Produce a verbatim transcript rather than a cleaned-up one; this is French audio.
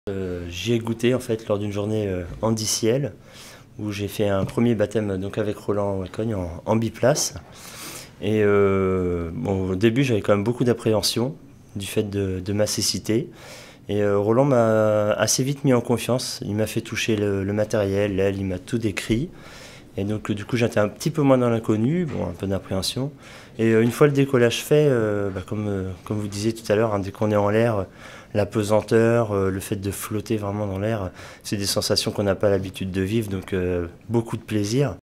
Euh, j'y ai goûté en fait lors d'une journée euh, handiciel où j'ai fait un premier baptême donc avec Roland Walcogne en, en biplace. Et euh, bon, au début j'avais quand même beaucoup d'appréhension du fait de, de ma cécité. Et euh, Roland m'a assez vite mis en confiance. Il m'a fait toucher le, le matériel, l'aile, il m'a tout décrit. Et donc du coup j'étais un petit peu moins dans l'inconnu, bon un peu d'appréhension. Et euh, une fois le décollage fait, euh, bah, comme, euh, comme vous disiez tout à l'heure, hein, dès qu'on est en l'air, euh, la pesanteur, euh, le fait de flotter vraiment dans l'air, c'est des sensations qu'on n'a pas l'habitude de vivre, donc euh, beaucoup de plaisir.